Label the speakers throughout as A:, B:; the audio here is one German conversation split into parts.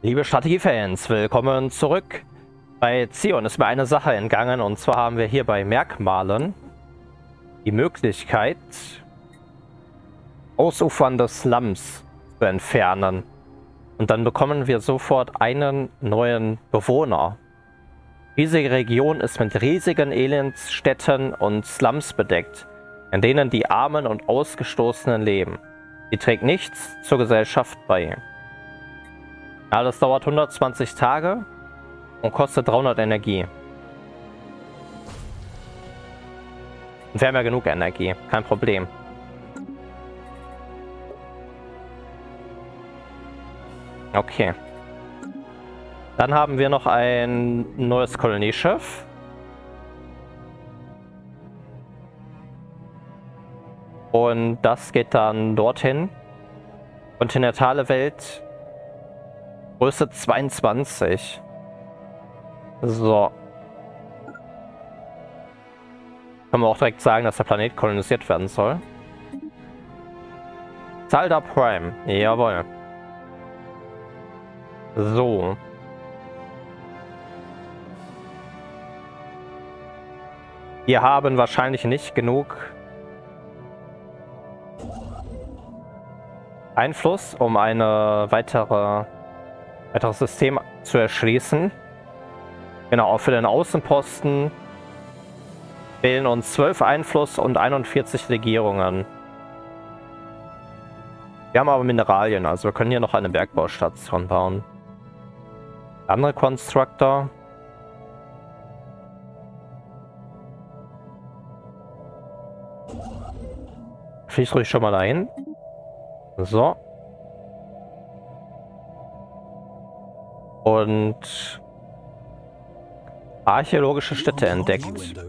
A: Liebe Strategiefans, willkommen zurück. Bei Zion ist mir eine Sache entgangen, und zwar haben wir hier bei Merkmalen die Möglichkeit, ausufernde Slums zu entfernen. Und dann bekommen wir sofort einen neuen Bewohner. Diese Region ist mit riesigen Elendsstädten und Slums bedeckt, in denen die Armen und Ausgestoßenen leben. Sie trägt nichts zur Gesellschaft bei. Ja, das dauert 120 Tage und kostet 300 Energie. Und wir haben ja genug Energie, kein Problem. Okay. Dann haben wir noch ein neues Kolonieschiff. Und das geht dann dorthin. Kontinentale Welt. Größe 22. So. Können wir auch direkt sagen, dass der Planet kolonisiert werden soll. Zalda Prime. Jawohl. So. Wir haben wahrscheinlich nicht genug Einfluss, um eine weiteres System zu erschließen. Genau, auch für den Außenposten fehlen uns 12 Einfluss und 41 Legierungen. Wir haben aber Mineralien, also wir können hier noch eine Bergbaustation bauen. Andere Constructor. Fliegt ruhig schon mal dahin. So. Und archäologische Städte entdeckt.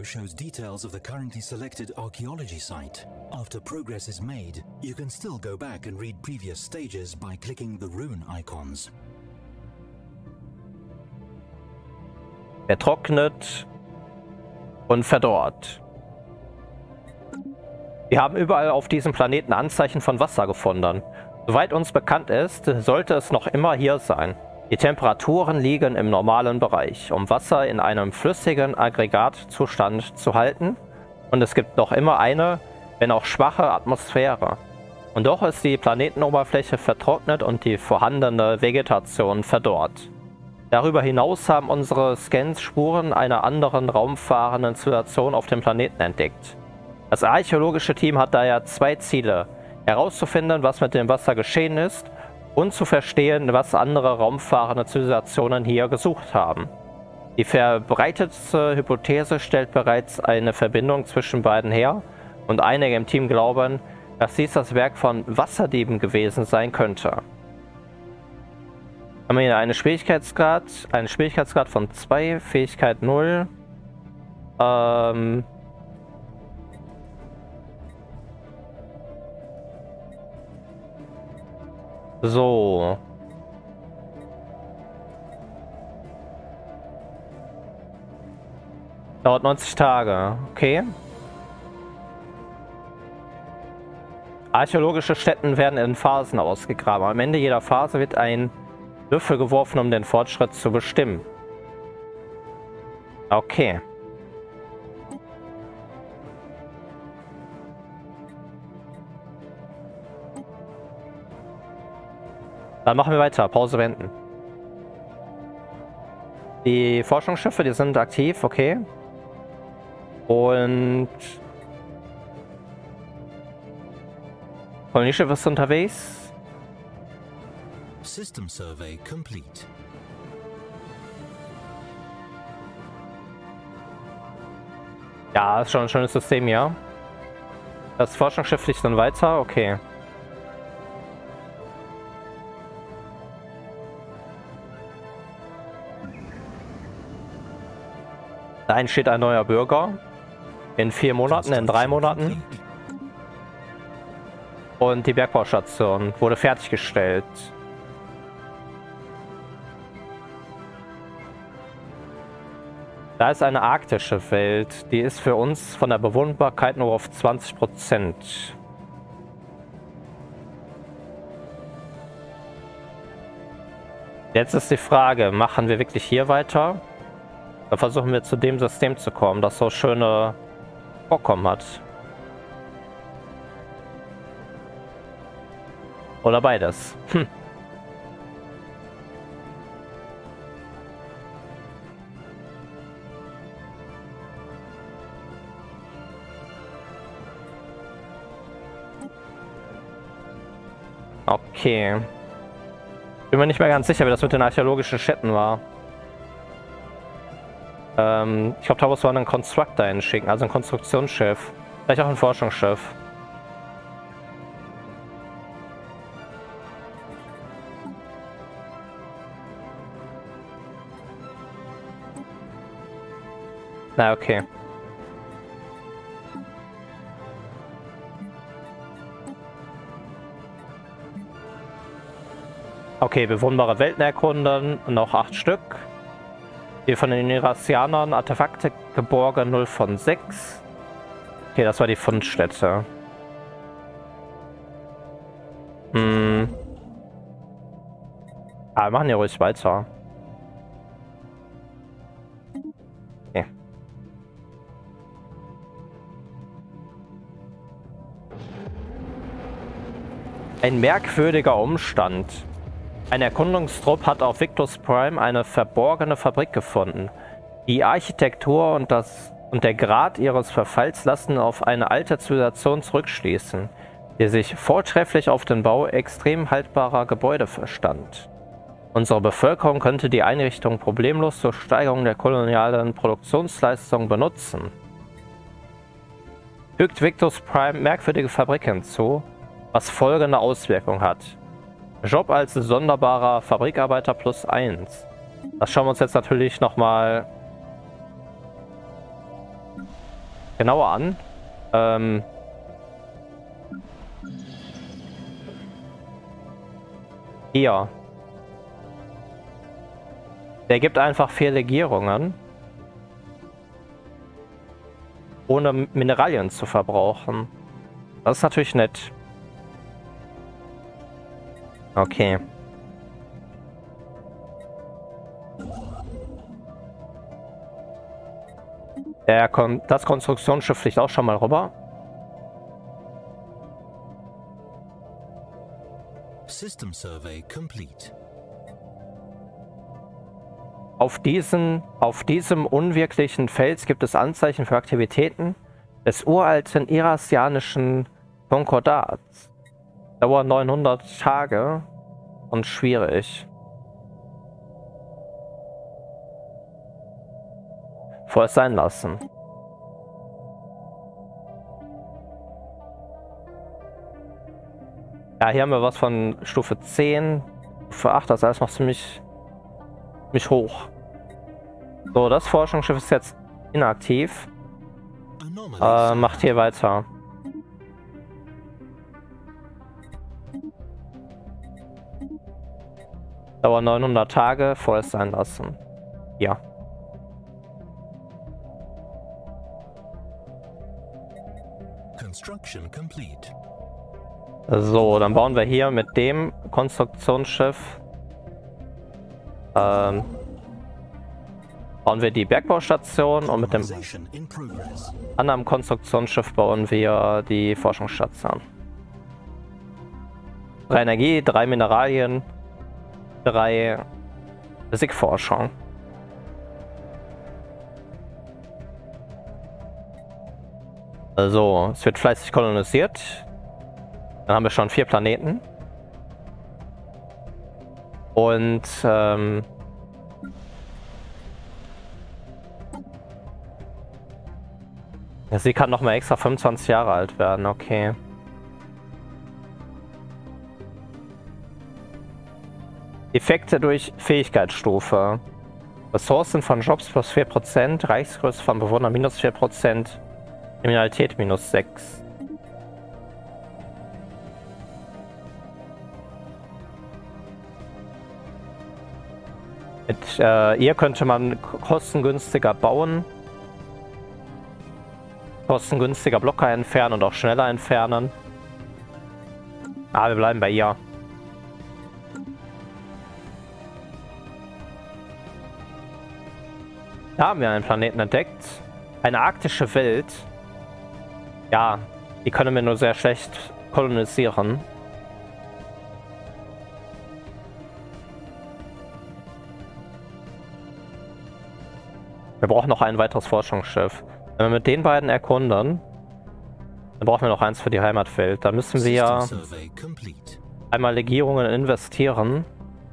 A: Vertrocknet und verdorrt. Wir haben überall auf diesem Planeten Anzeichen von Wasser gefunden. Soweit uns bekannt ist, sollte es noch immer hier sein. Die Temperaturen liegen im normalen Bereich, um Wasser in einem flüssigen Aggregatzustand zu halten. Und es gibt noch immer eine, wenn auch schwache Atmosphäre. Und doch ist die Planetenoberfläche vertrocknet und die vorhandene Vegetation verdorrt. Darüber hinaus haben unsere Scans Spuren einer anderen raumfahrenden Zivilisation auf dem Planeten entdeckt. Das archäologische Team hat daher zwei Ziele: herauszufinden, was mit dem Wasser geschehen ist, und zu verstehen, was andere raumfahrende Zivilisationen hier gesucht haben. Die verbreitetste Hypothese stellt bereits eine Verbindung zwischen beiden her, und einige im Team glauben, dass dies das Werk von Wasserdieben gewesen sein könnte. Haben wir hier einen Schwierigkeitsgrad von 2, Fähigkeit 0. So. Dauert 90 Tage. Okay. Archäologische Stätten werden in Phasen ausgegraben. Am Ende jeder Phase wird ein Würfel geworfen, um den Fortschritt zu bestimmen. Okay. Dann machen wir weiter. Pause beenden. Die Forschungsschiffe, die sind aktiv, okay. Und Kolonieschiff ist unterwegs.
B: System Survey complete.
A: Ja, ist schon ein schönes System, ja. Das Forschungsschiff fliegt dann weiter, okay. Da entsteht ein neuer Bürger. In 4 Monaten, in 3 Monaten. Und die Bergbaustation wurde fertiggestellt. Da ist eine arktische Welt. Die ist für uns von der Bewohnbarkeit nur auf 20%. Jetzt ist die Frage, machen wir wirklich hier weiter? Oder versuchen wir zu dem System zu kommen, das so schöne Vorkommen hat? Oder beides? Okay. Bin mir nicht mehr ganz sicher, wie das mit den archäologischen Städten war. Ich glaube, da muss man einen Constructor hinschicken, also ein Konstruktionsschiff. Vielleicht auch ein Forschungsschiff. Na, okay. Okay, bewohnbare Welten erkunden, noch 8 Stück. Hier von den Irasianern Artefakte geborgen, 0 von 6. Okay, das war die Fundstätte. Aber wir machen ja ruhig weiter. Okay. Ein merkwürdiger Umstand. Ein Erkundungstrupp hat auf Victus Prime eine verborgene Fabrik gefunden. Die Architektur und der Grad ihres Verfalls lassen auf eine alte Zivilisation zurückschließen, die sich vortrefflich auf den Bau extrem haltbarer Gebäude verstand. Unsere Bevölkerung könnte die Einrichtung problemlos zur Steigerung der kolonialen Produktionsleistung benutzen. Fügt Victus Prime merkwürdige Fabrik hinzu, was folgende Auswirkungen hat. Job als sonderbarer Fabrikarbeiter +1. Das schauen wir uns jetzt natürlich nochmal genauer an. Hier. Der gibt einfach 4 Legierungen, ohne Mineralien zu verbrauchen. Das ist natürlich nett. Okay. Das Konstruktionsschiff fliegt auch schon mal rüber.
B: System survey complete.
A: Auf diesem unwirklichen Fels gibt es Anzeichen für Aktivitäten des uralten irasianischen Konkordats. Dauert 900 Tage und schwierig. Vorerst sein lassen. Ja, hier haben wir was von Stufe 10, Stufe 8, das ist alles noch ziemlich hoch. So, das Forschungsschiff ist jetzt inaktiv. Macht hier weiter. Dauert 900 Tage, vorerst sein lassen. Ja.
B: Construction complete.
A: So, dann bauen wir hier mit dem Konstruktionsschiff bauen wir die Bergbaustation und mit dem anderen Konstruktionsschiff bauen wir die Forschungsstation. 3 Energie, 3 Mineralien, 3 Physikforschung. Also, es wird fleißig kolonisiert. Dann haben wir schon 4 Planeten. Und sie kann noch mal extra 25 Jahre alt werden, okay. Effekte durch Fähigkeitsstufe. Ressourcen von Jobs plus 4%, Reichsgröße von Bewohnern minus 4%, Kriminalität minus 6. Mit ihr könnte man kostengünstiger bauen, kostengünstiger Blocker entfernen und auch schneller entfernen. Ah, wir bleiben bei ihr. Da haben wir einen Planeten entdeckt. Eine arktische Welt. Ja, die können wir nur sehr schlecht kolonisieren. Wir brauchen noch ein weiteres Forschungsschiff. Wenn wir mit den beiden erkunden, dann brauchen wir noch eins für die Heimatwelt. Da müssen wir einmal Legierungen investieren.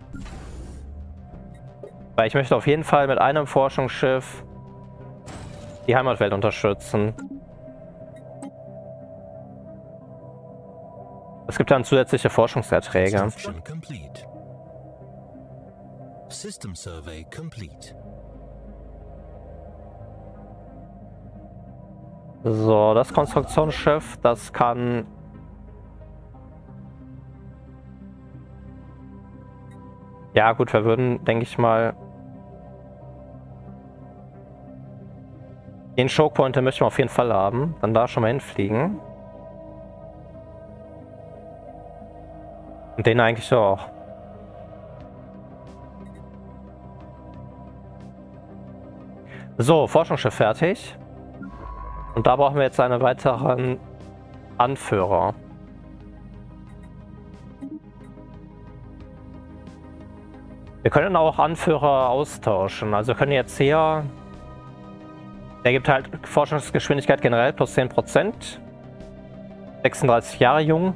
A: Weil ich möchte auf jeden Fall mit einem Forschungsschiff die Heimatwelt unterstützen. Es gibt dann zusätzliche Forschungserträge.
B: System survey complete.
A: So, das Konstruktionsschiff, das kann... Ja gut, wir würden, denke ich mal... Den Choke Pointer möchten wir auf jeden Fall haben. Dann da schon mal hinfliegen. Und den eigentlich auch. So, Forschungsschiff fertig. Und da brauchen wir jetzt einen weiteren Anführer. Wir können auch Anführer austauschen. Also wir können jetzt hier... Der gibt halt Forschungsgeschwindigkeit generell plus 10%. 36 Jahre jung.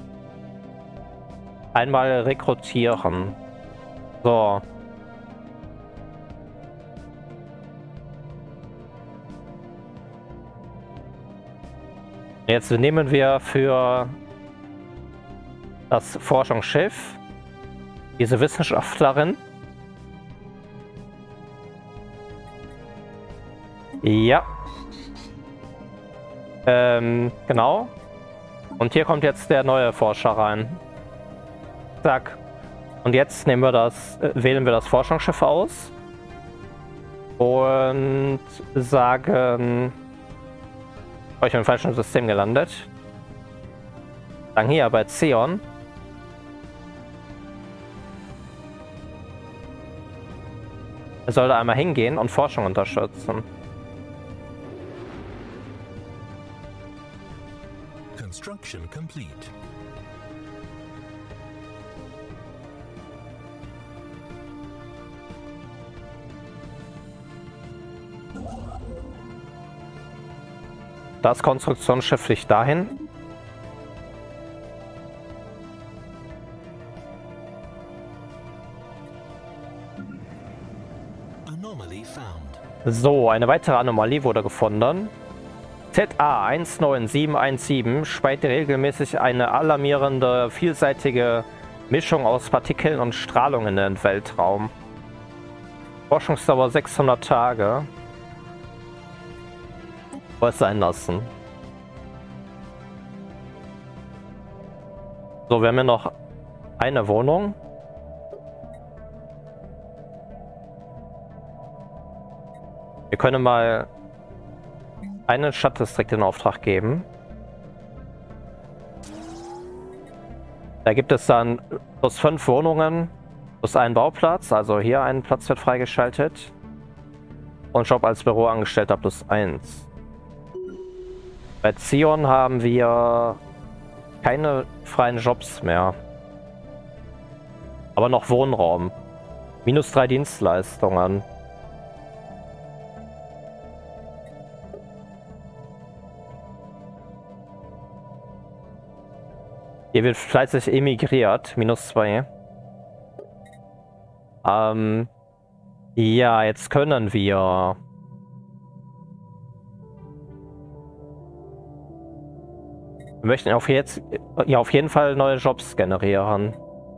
A: Einmal rekrutieren. So. Jetzt nehmen wir für das Forschungsschiff diese Wissenschaftlerin. Ja. Genau. Und hier kommt jetzt der neue Forscher rein. Zack. Und jetzt nehmen wir wählen wir das Forschungsschiff aus. Und sagen... Oh, ich bin im falschen System gelandet. Dann hier bei Zeon. Er soll da einmal hingehen und Forschung unterstützen.
B: Construction complete.
A: Das Konstruktionsschiff fliegt dahin.
B: Anomaly found.
A: So, eine weitere Anomalie wurde gefunden. ZA19717 speit regelmäßig eine alarmierende, vielseitige Mischung aus Partikeln und Strahlung in den Weltraum. Forschungsdauer 600 Tage. Was sein lassen. So, wir haben ja noch eine Wohnung. Wir können mal einen Stadtdistrikt in Auftrag geben. Da gibt es dann plus 5 Wohnungen, plus einen Bauplatz. Also hier ein Platz wird freigeschaltet. Und Job als Büroangestellter plus 1. Bei Zion haben wir keine freien Jobs mehr. Aber noch Wohnraum. Minus 3 Dienstleistungen. Hier wird fleißig emigriert. Minus 2. Ja, jetzt können wir... Wir möchten auf jeden Fall neue Jobs generieren.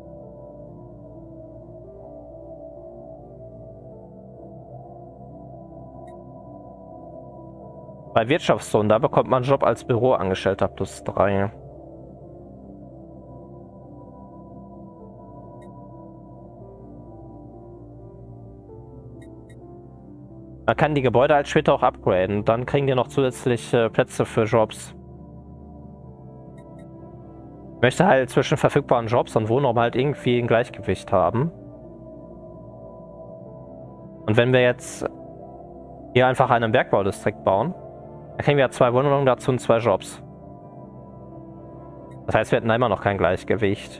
A: Bei Wirtschaftszonen, da bekommt man einen Job als Büroangestellter plus 3. Man kann die Gebäude halt später auch upgraden. Dann kriegen die noch zusätzliche Plätze für Jobs. Ich möchte halt zwischen verfügbaren Jobs und Wohnraum halt irgendwie ein Gleichgewicht haben. Und wenn wir jetzt hier einfach einen Bergbaudistrikt bauen. Dann kriegen wir ja 2 Wohnungen dazu und 2 Jobs. Das heißt, wir hätten immer noch kein Gleichgewicht.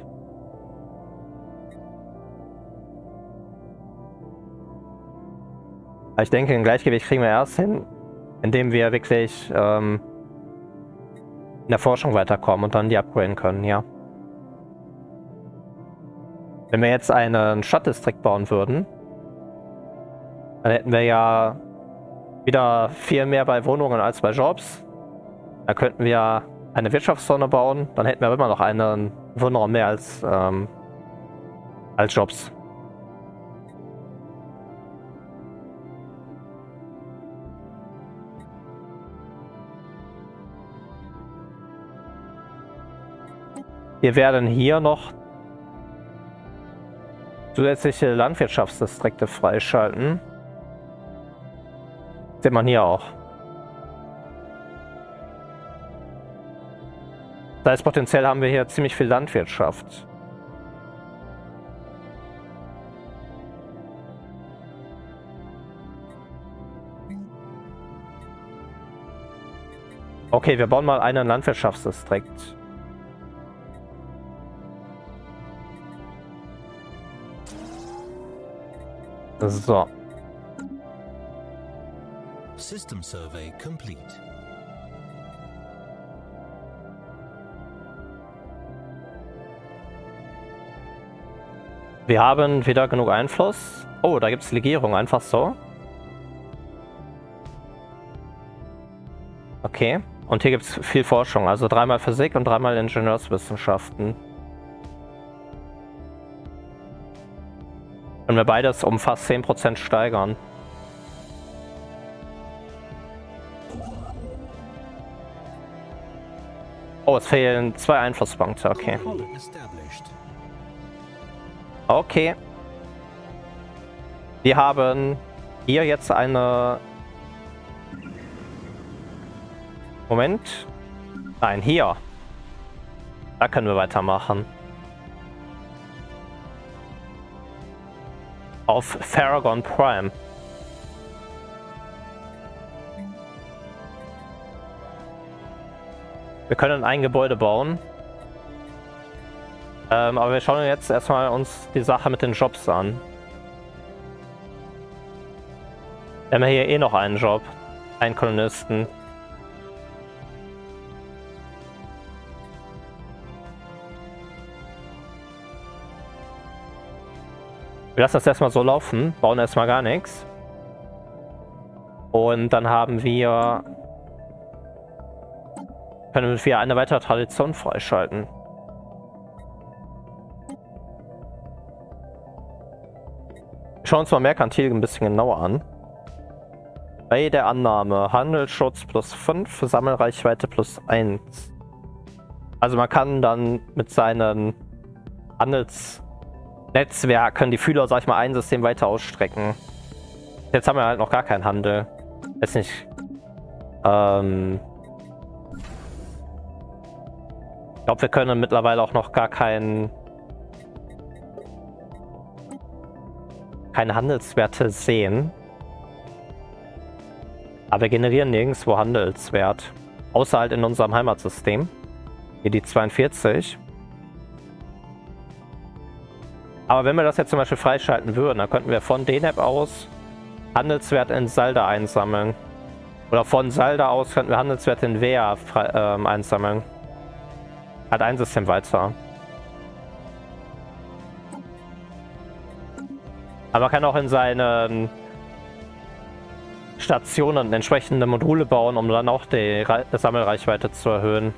A: Aber ich denke, ein Gleichgewicht kriegen wir erst hin, indem wir wirklich in der Forschung weiterkommen und dann die upgraden können, ja. Wenn wir jetzt einen Stadtdistrikt bauen würden, dann hätten wir ja wieder viel mehr bei Wohnungen als bei Jobs. Da könnten wir eine Wirtschaftszone bauen, dann hätten wir immer noch einen Wohnraum mehr als Jobs. Wir werden hier noch zusätzliche Landwirtschaftsdistrikte freischalten. Sieht man hier auch. Das heißt, potenziell haben wir hier ziemlich viel Landwirtschaft. Okay, wir bauen mal einen Landwirtschaftsdistrikt. So.
B: System survey complete.
A: Wir haben wieder genug Einfluss. Oh, da gibt es Legierung, einfach so. Okay. Und hier gibt es viel Forschung, also 3-mal Physik und 3-mal Ingenieurswissenschaften. Können wir beides um fast 10% steigern. Oh, es fehlen 2 Einflusspunkte, okay. Okay. Wir haben hier jetzt eine... Moment. Nein, hier. Da können wir weitermachen. Auf Farragon Prime. Wir können ein Gebäude bauen. Aber wir schauen jetzt erstmal uns die Sache mit den Jobs an. Wir haben ja hier eh noch einen Job. Einen Kolonisten. Wir lassen das erstmal so laufen, bauen erstmal gar nichts. Und dann haben wir... können wir eine weitere Tradition freischalten. Wir schauen uns mal Merkantil ein bisschen genauer an. Bei der Annahme Handelsschutz +5, Sammelreichweite +1. Also man kann dann mit seinen Handelsnetzwerken die Fühler, sag ich mal, ein System weiter ausstrecken. Jetzt haben wir halt noch gar keinen Handel. Ist nicht. Ich glaube, wir können mittlerweile auch noch gar keine Handelswerte sehen. Aber wir generieren nirgendwo Handelswert. Außer halt in unserem Heimatsystem. Hier die 42. Aber wenn wir das jetzt zum Beispiel freischalten würden, dann könnten wir von DNAP aus Handelswert in Salda einsammeln. Oder von Salda aus könnten wir Handelswerte in Wea einsammeln. Hat ein System weiter. Aber man kann auch in seinen Stationen entsprechende Module bauen, um dann auch die Sammelreichweite zu erhöhen.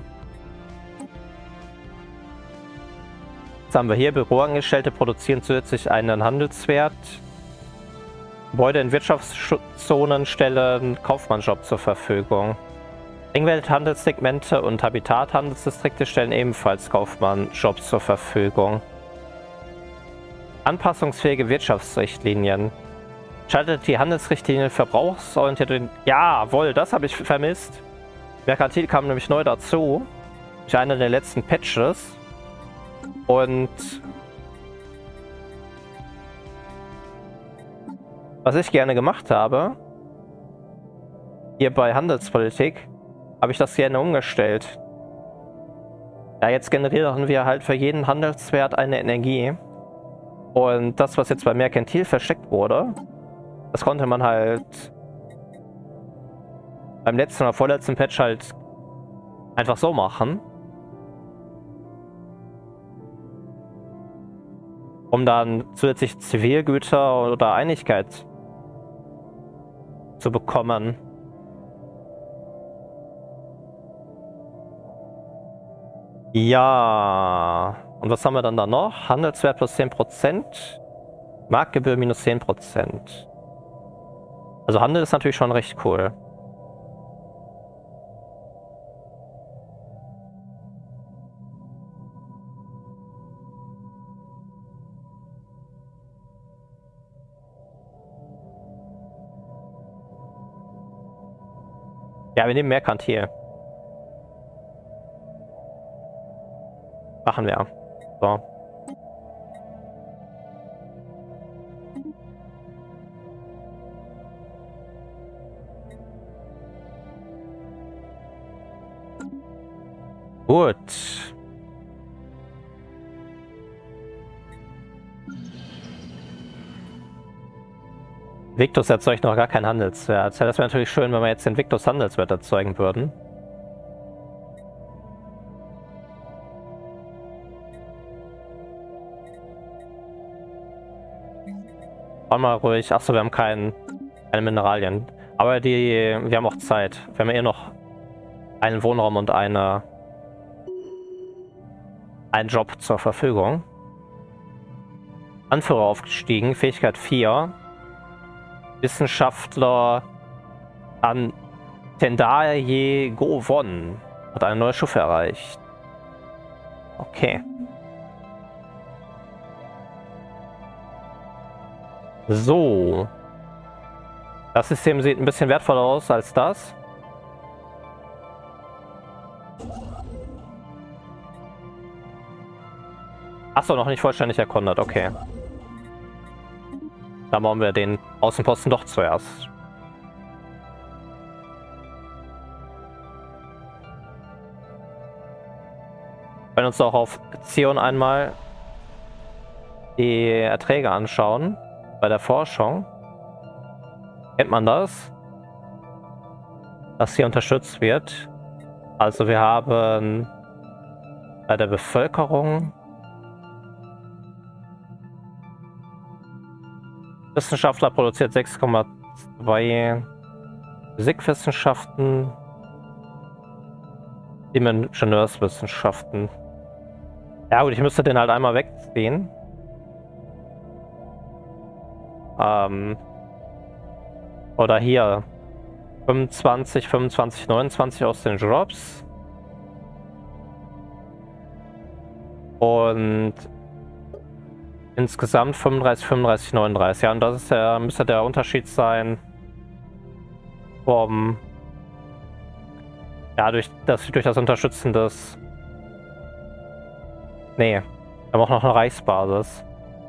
A: Jetzt haben wir hier Büroangestellte produzieren zusätzlich einen Handelswert. Gebäude in Wirtschaftszonen stellen Kaufmannsjob zur Verfügung. Ringwelt-Handelssegmente und Habitat-Handelsdistrikte stellen ebenfalls Kaufmannsjobs zur Verfügung. Anpassungsfähige Wirtschaftsrichtlinien. Schaltet die Handelsrichtlinie verbrauchsorientiert. Jawohl, das habe ich vermisst. Merkantil kam nämlich neu dazu. Durch einen der letzten Patches. Und was ich gerne gemacht habe, hier bei Handelspolitik habe ich das gerne umgestellt. Ja, jetzt generieren wir halt für jeden Handelswert eine Energie. Und das, was jetzt bei Merkantil versteckt wurde, das konnte man halt beim letzten oder vorletzten Patch halt einfach so machen. Um dann zusätzlich Zivilgüter oder Einigkeit zu bekommen. Ja. Und was haben wir dann da noch? Handelswert plus 10%. Marktgebühr minus 10%. Also Handel ist natürlich schon recht cool. Ja, wir nehmen Merkantil. Machen wir. So. Gut. Victus erzeugt noch gar keinen Handelswert. Das wäre natürlich schön, wenn wir jetzt den Victus Handelswert erzeugen würden. War mal ruhig. Achso, wir haben keine Mineralien. Aber wir haben auch Zeit. Wir haben eh noch einen Wohnraum und einen Job zur Verfügung. Anführer aufgestiegen, Fähigkeit 4. Wissenschaftler an Tendaye Govon hat eine neue Stufe erreicht. Okay. So. Das System sieht ein bisschen wertvoller aus als das. Achso, noch nicht vollständig erkundet, okay. Dann bauen wir den Außenposten doch zuerst. Wir können uns auch auf Zion einmal die Erträge anschauen. Bei der Forschung. Kennt man das? Dass hier unterstützt wird. Also wir haben bei der Bevölkerung Wissenschaftler produziert 6,2 Physikwissenschaften, Ingenieurswissenschaften. Ja gut, ich müsste den halt einmal wegziehen. Oder hier 25, 25, 29 aus den Jobs. Und insgesamt 35, 35, 39. Ja, und das ist müsste der Unterschied sein vom durch das Unterstützen des. Nee, wir haben auch noch eine Reichsbasis.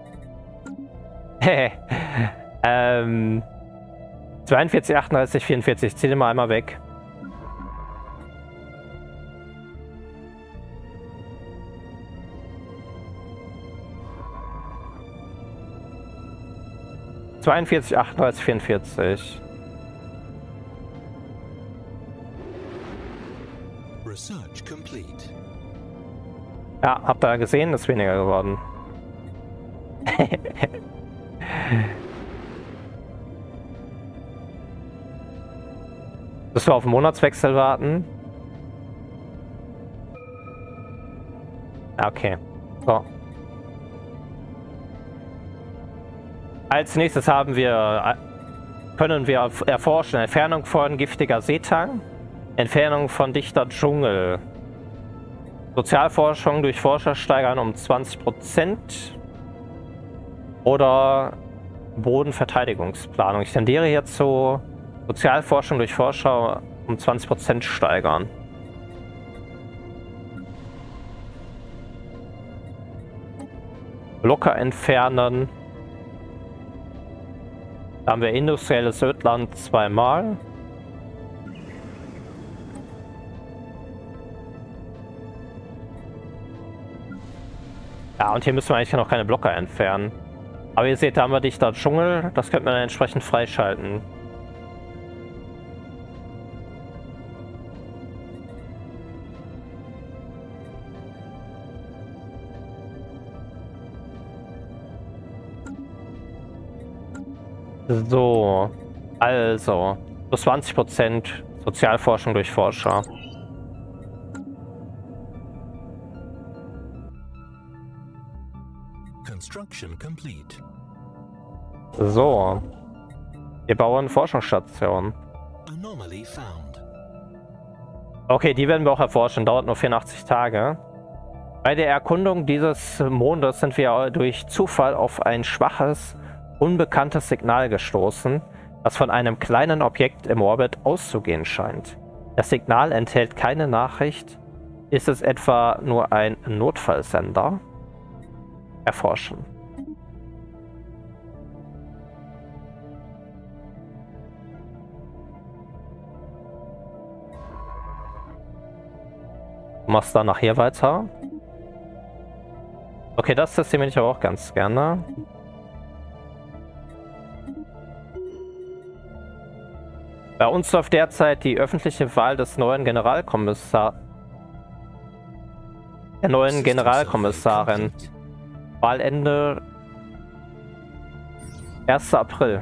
A: 42, 38, 44. Ich ziehe den mal einmal weg. (42, 38, 44).
B: Research complete.
A: Ja, habt ihr gesehen, ist weniger geworden. Müssen wir auf den Monatswechsel warten? Ja, okay. So. Als nächstes können wir erforschen Entfernung von giftiger Seetang, Entfernung von dichter Dschungel, Sozialforschung durch Forscher steigern um 20% oder Bodenverteidigungsplanung. Ich tendiere hierzu Sozialforschung durch Forscher um 20% steigern. Blocker entfernen. Da haben wir industrielles Ödland zweimal. Ja, und hier müssen wir eigentlich noch keine Blocker entfernen. Aber ihr seht, da haben wir dichter Dschungel. Das könnte man dann entsprechend freischalten. So, also, plus 20% Sozialforschung durch Forscher.
B: Construction complete.
A: So, wir bauen Forschungsstationen.
B: Anomaly found.
A: Okay, die werden wir auch erforschen, dauert nur 84 Tage. Bei der Erkundung dieses Mondes sind wir durch Zufall auf ein schwaches, unbekanntes Signal gestoßen, das von einem kleinen Objekt im Orbit auszugehen scheint. Das Signal enthält keine Nachricht. Ist es etwa nur ein Notfallsender? Erforschen. Du machst dann nachher weiter. Okay, das testiere ich aber auch ganz gerne. Bei uns läuft derzeit die öffentliche Wahl des neuen Generalkommissarin. Wahlende 1. April.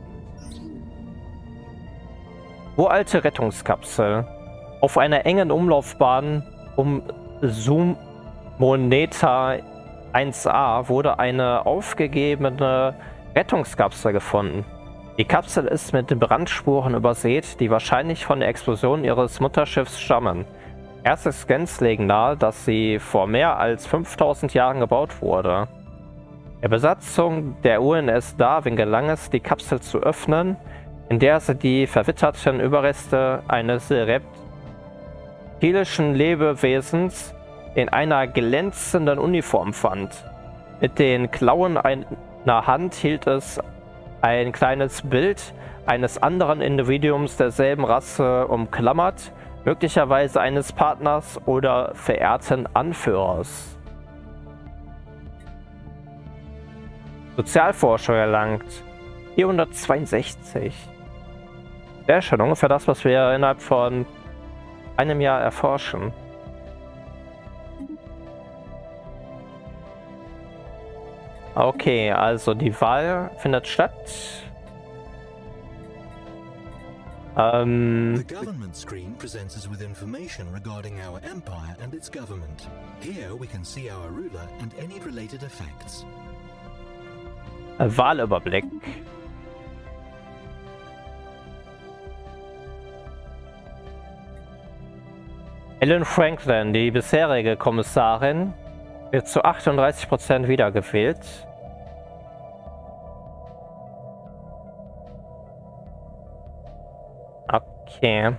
A: Uralte Rettungskapsel. Auf einer engen Umlaufbahn um Sumoneta 1A wurde eine aufgegebene Rettungskapsel gefunden. Die Kapsel ist mit Brandspuren übersät, die wahrscheinlich von der Explosion ihres Mutterschiffs stammen. Erste Scans legen nahe, dass sie vor mehr als 5000 Jahren gebaut wurde. Der Besatzung der UNS Darwin gelang es, die Kapsel zu öffnen, in der sie die verwitterten Überreste eines reptilischen Lebewesens in einer glänzenden Uniform fand. Mit den Klauen einer Hand hielt es ein kleines Bild eines anderen Individuums derselben Rasse umklammert, möglicherweise eines Partners oder verehrten Anführers. Sozialforschung erlangt 462. Sehr schön, ungefähr das, was wir innerhalb von einem Jahr erforschen. Okay, also die Wahl findet statt.
B: The government screen presents us with information regarding our empire and its government. Here we can see our ruler and any related effects.
A: Wahlüberblick. Ellen Franklin, die bisherige Kommissarin, wird zu 38% wiedergewählt. Okay.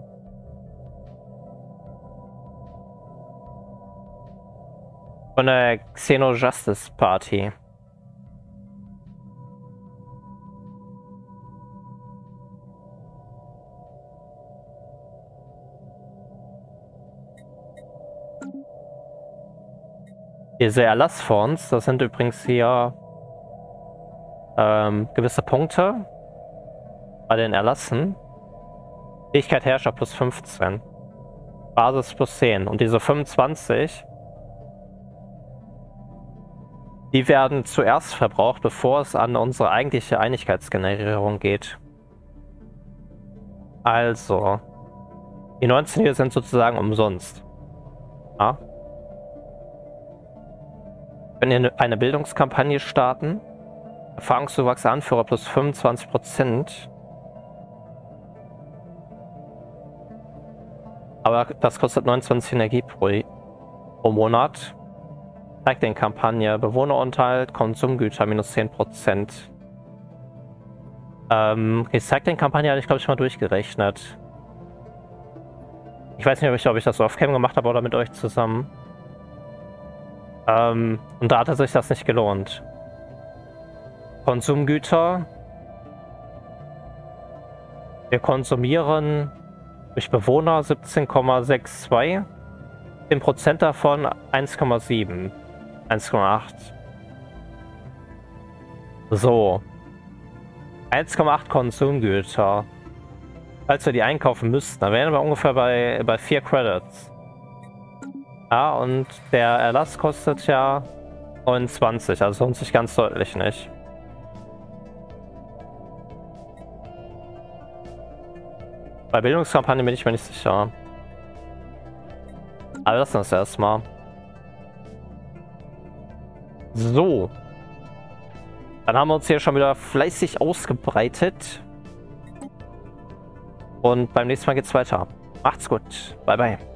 A: Von der Xeno Justice Party. Diese Erlassfonds, das sind übrigens hier gewisse Punkte bei den Erlassen. Fähigkeit Herrscher plus 15. Basis plus 10. Und diese 25, die werden zuerst verbraucht, bevor es an unsere eigentliche Einigkeitsgenerierung geht. Also, die 19 hier sind sozusagen umsonst. Ja. Wenn wir eine Bildungskampagne starten, Erfahrungszuwachs Anführer plus 25%. Aber das kostet 29 Energie pro Monat. Zeigt den Kampagne. Bewohnerunterhalt, Konsumgüter minus 10%. Ich zeig den Kampagne, hatte ich glaube ich mal durchgerechnet. Ich weiß nicht, ob ich das off-cam gemacht habe oder mit euch zusammen. Und da hatte sich das nicht gelohnt. Konsumgüter. Wir konsumieren durch Bewohner 17,62. 10% davon 1,7. 1,8. So. 1,8 Konsumgüter. Falls wir die einkaufen müssten, dann wären wir ungefähr bei 4 Credits. Ja, und der Erlass kostet ja 29, also lohnt sich ganz deutlich nicht. Bei Bildungskampagnen bin ich mir nicht sicher. Aber lassen wir es erstmal. So. Dann haben wir uns hier schon wieder fleißig ausgebreitet. Und beim nächsten Mal geht's weiter. Macht's gut. Bye, bye.